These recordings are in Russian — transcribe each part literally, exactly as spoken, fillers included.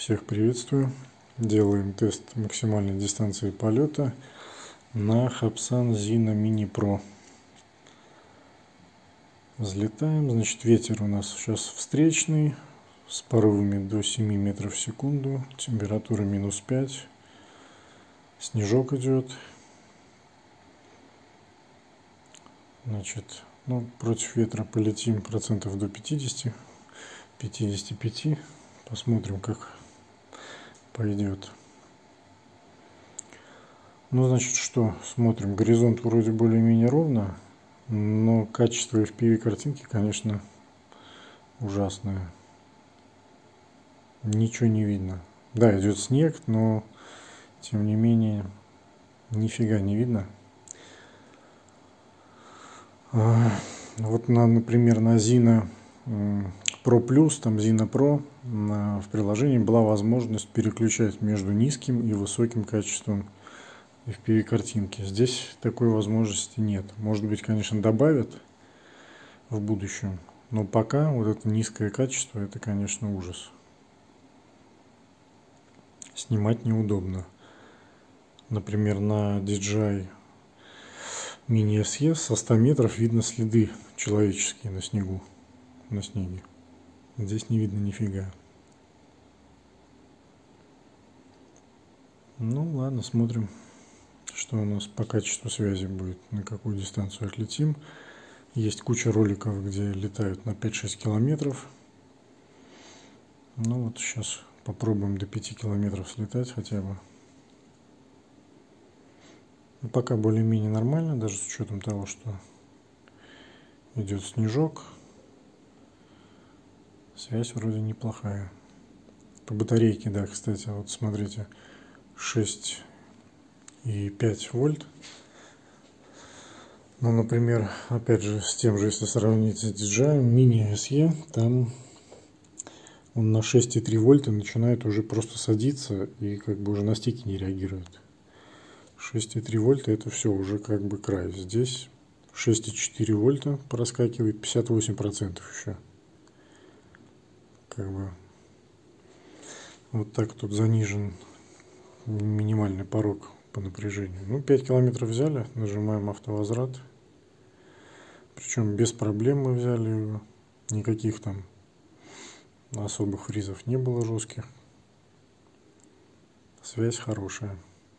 Всех приветствую. Делаем тест максимальной дистанции полета на Хабсан Zino Mini Pro. Взлетаем. Значит, ветер у нас сейчас встречный, с порывами до семи метров в секунду. Температура минус пять. Снежок идет. Значит, ну, против ветра полетим процентов до пятидесяти, пятидесяти пяти. Посмотрим, как пойдет. Ну, значит, что? Смотрим. Горизонт вроде более-менее ровно, но качество эф пи ви картинки, конечно, ужасное. Ничего не видно. Да, идет снег, но тем не менее нифига не видно. Вот, на, например, на Zino Pro Plus, там Zino Pro, в приложении была возможность переключать между низким и высоким качеством эф пи ви картинки. Здесь такой возможности нет. Может быть, конечно, добавят в будущем, но пока вот это низкое качество, это, конечно, ужас. Снимать неудобно. Например, на ди джей ай Mini эс и со ста метров видно следы человеческие на снегу, на снеге. Здесь не видно нифига. Ну ладно, смотрим, что у нас по качеству связи будет, на какую дистанцию отлетим. Есть куча роликов, где летают на пять-шесть километров. Ну вот сейчас попробуем до пяти километров слетать хотя бы. Ну, пока более-менее нормально, даже с учетом того, что идет снежок. Связь вроде неплохая. По батарейке, да, кстати, вот смотрите, шесть и пять вольт. Ну, например, опять же, с тем же, если сравнить с ди джей ай Mini эс и, там он на шесть и три вольта начинает уже просто садиться и как бы уже на стики не реагирует. шесть и три вольта это все уже как бы край. Здесь шесть и четыре вольта проскакивает, пятьдесят восемь процентов еще. Как бы вот так тут занижен минимальный порог по напряжению. Ну, пять километров взяли, нажимаем автовозврат. Причем без проблем мы взяли его. Никаких там особых фризов не было жестких. Связь хорошая.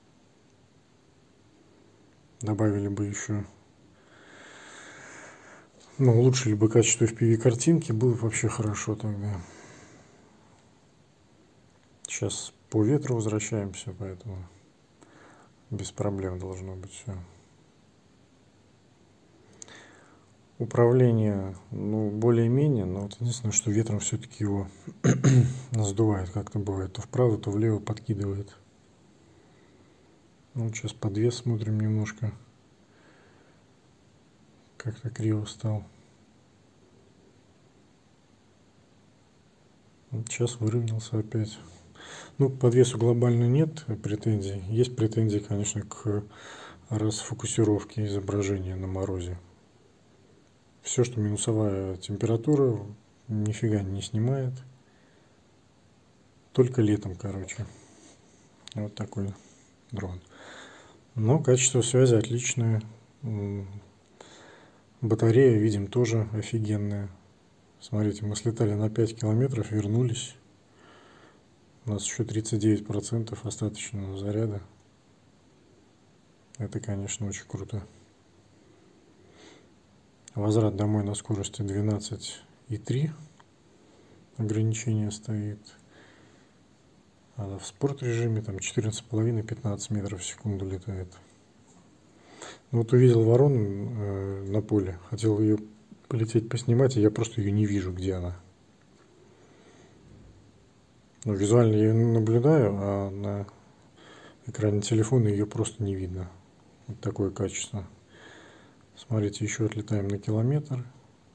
Добавили бы еще, ну, улучшили бы качество эф пи ви картинки, было бы вообще хорошо тогда. Сейчас по ветру возвращаемся, поэтому без проблем должно быть все. Управление, ну, более-менее, но вот единственное, что ветром все-таки его сдувает, как-то бывает, то вправо, то влево подкидывает. Ну, сейчас подвес смотрим немножко. Как-то криво стал. Вот сейчас выровнялся опять. Ну, к подвесу глобально нет претензий. Есть претензии, конечно, к расфокусировке изображения на морозе. Все, что минусовая температура, нифига не снимает. Только летом, короче. Вот такой дрон. Но качество связи отличное. Батарея, видим, тоже офигенная. Смотрите, мы слетали на пять километров, вернулись. У нас еще тридцать девять процентов остаточного заряда. Это, конечно, очень круто. Возврат домой на скорости двенадцать и три. Ограничение стоит. А в спорт режиме там четырнадцать и пять - пятнадцать метров в секунду летает. Ну, вот увидел ворону э, на поле, хотел ее полететь поснимать, и я просто ее не вижу, где она. Ну, визуально я ее наблюдаю, а на экране телефона ее просто не видно. Вот такое качество. Смотрите, еще отлетаем на километр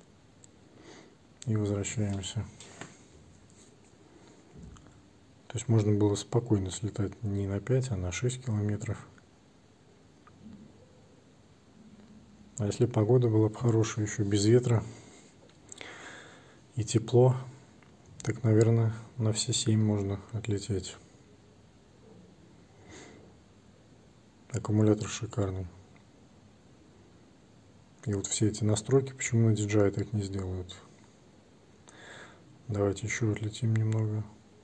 и возвращаемся. То есть можно было спокойно слетать не на пять, а на шесть километров. А если погода была бы хорошая, еще без ветра и тепло, Так, наверное, на все семь можно отлететь. Аккумулятор шикарный. И вот все эти настройки, почему на ди джей ай так не сделают? Давайте еще отлетим немного.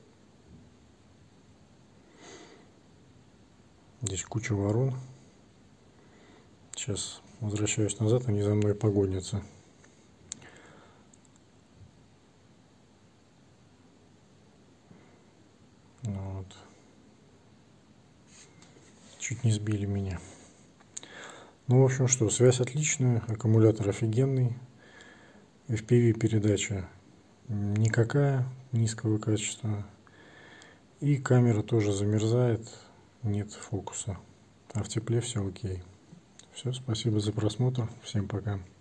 Здесь куча ворон. Сейчас возвращаюсь назад, они за мной погонятся. Вот. Чуть не сбили меня. Ну, в общем, что, связь отличная, аккумулятор офигенный, эф пи ви передача никакая, низкого качества, и камера тоже замерзает, нет фокуса, а в тепле все окей. Все, спасибо за просмотр, всем пока.